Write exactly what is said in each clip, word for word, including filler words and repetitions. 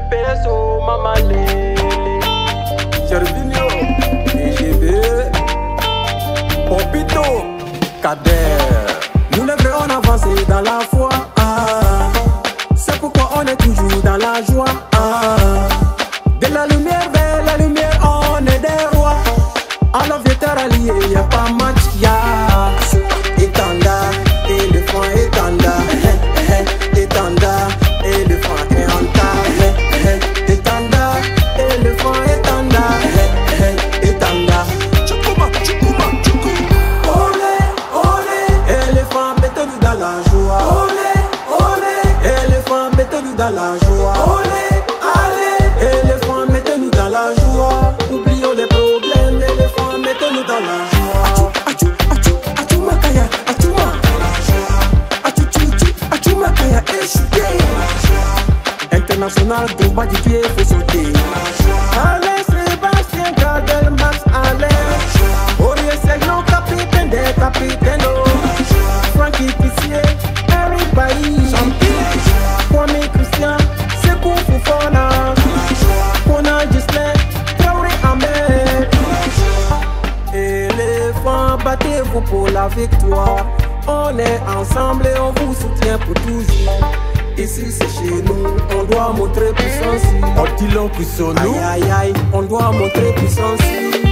peso, maman lélé. Gervinho, I G B, Popito, Kader. Nous les vrais on avance dans la foi. Ah. C'est pourquoi on est toujours dans la joie. Ah. De la lumière vers la lumière, on est des rois. Alors viens te rallier, y'a pas match, y'a Etanda, éléphant, Etanda, Etanda, éléphant, et Anta, Etanda, éléphant, Etanda, Etanda, Tchoukouma, Tchoukouma, Tchoukouma. Olé, olé, éléphant, mettez-nous dans la joie. Olé, olé, éléphant, mettez-nous dans la joie. Olé, allez, éléphant, mettez-nous dans la joie. Oublions les problèmes, éléphant, mettez-nous dans la joie. Achou, achou, achou, achou, makaya, achou, achou, achou, achou, makaya, échoué. International, tout bas du pied, faut sauter. Allez, Sébastien, Gardel, Max, allez. Aurier, c'est non, capitaine des capitaines. Frankie Pissier, Eric Bailly, Kwame Christian, Sekou Fofana, Kona Gislain, Traoré Ahmed. Éléphant, battez-vous pour la victoire. On est ensemble et on vous soutient pour toujours. Ici c'est chez nous, on doit montrer puissance. Odilon puissant nous. Aïe aïe aïe, on doit montrer puissance.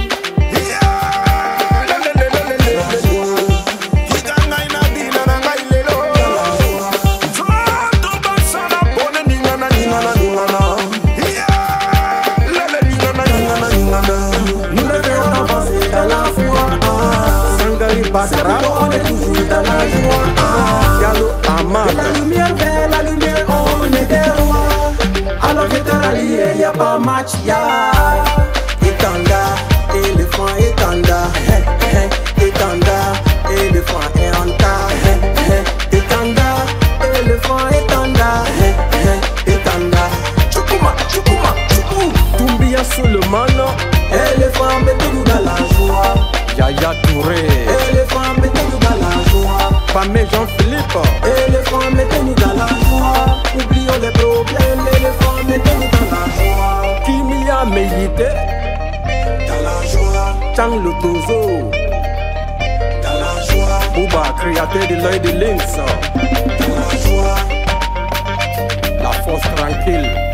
On est toujours dans la joie. Gallo Amad. De la lumière vers la lumière, on est des rois. Alors viens te rallier, y'a pas match, y'a Etanda, éléphant, Etanda, Etanda, éléphant, et Anta, Etanda, éléphant, Etanda, Etanda, Tchoukouma, Tchoukouma, Tchoukou. Toumbia Sulemana, éléphant, mettez-nous dans la joie. Yaya Touré, éléphant, mettez-nous dans la joie. Pamé Jean-Philippe, éléphant, mettez-nous dans la joie. Oublions les problèmes, éléphant, mettez-nous dans la joie. Kimia Meïté, dans la joie. Chang le Tozo, dans la joie. Bouba, créateur de l'œil de lynx, dans la joie. La force tranquille.